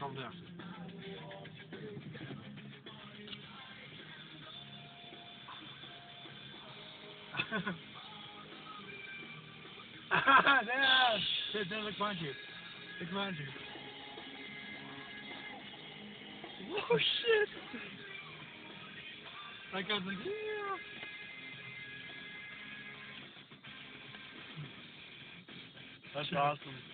calm down. Yeah, look behind you. Look behind you. Oh shit! That guy's like, yeah. That's awesome.